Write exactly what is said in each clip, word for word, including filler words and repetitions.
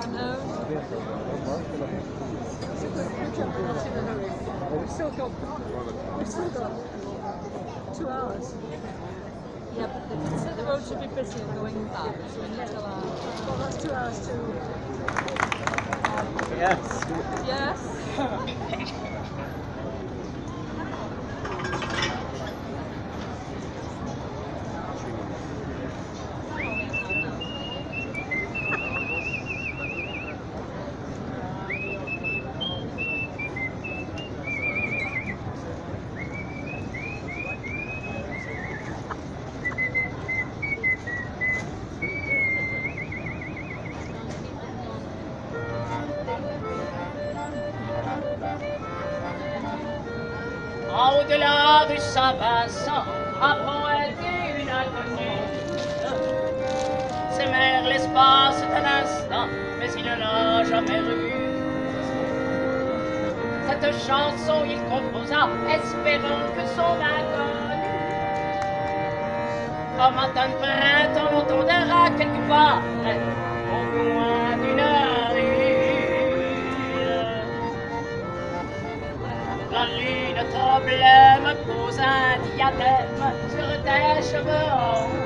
No. We've still got, we've still got two hours. Yeah, but the, the road should be busy going back, so we need to allow. Well, that's two hours too. Yes. Yes. Au-delà du Saint-Vincent, a pointé une inconnue. S'émère l'espace d'un instant, mais il ne l'a jamais revue. Cette chanson il composa, espérant que son inconnu, au matin de printemps, l'entendra quelque part, au loin d'une rue. La lune trop bleue me pose un diadème sur tes cheveux hauts.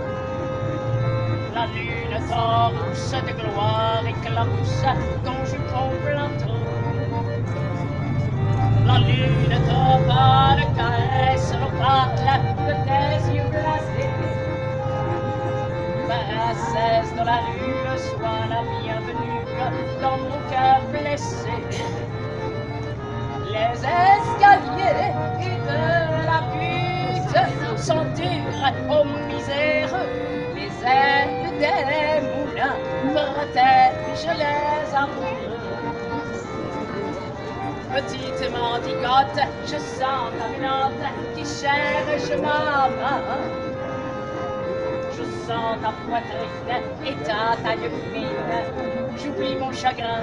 La lune trop rousse de gloire éclabousse ton jupon plateau. La lune trop pâle caresse l'opale de tes yeux glacés. Princesse de la rue, sois la bienvenue dans mon cœur blessé. Les escaliers de la butte sont durs aux miséreux. Les ailes des moulins protègent les amoureux. Petite mendigote, je sens ta menotte qui cherche ma main. Je sens ta poitrine et ta taille fine. J'oublie mon chagrin.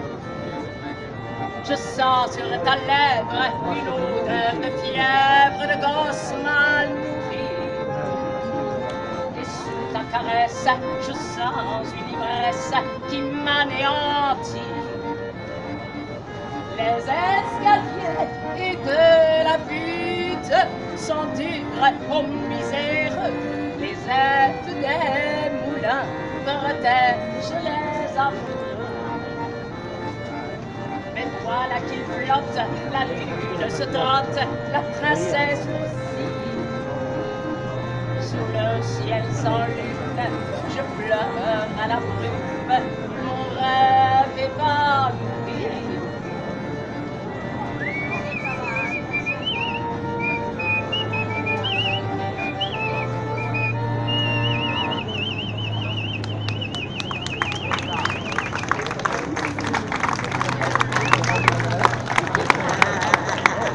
Je sens sur ta lèvre une odeur de fièvre de gosse mal nourri. Et sous ta caresse, je sens une ivresse qui m'anéantit. Les escaliers de la butte sont durs aux miséreux. Les aides des moulins protègent les amoureux. Mais voilà qu'il flotte, la lune se trotte, la princesse aussi. Sous le ciel sans lune, je pleure à la brume, mon rêve.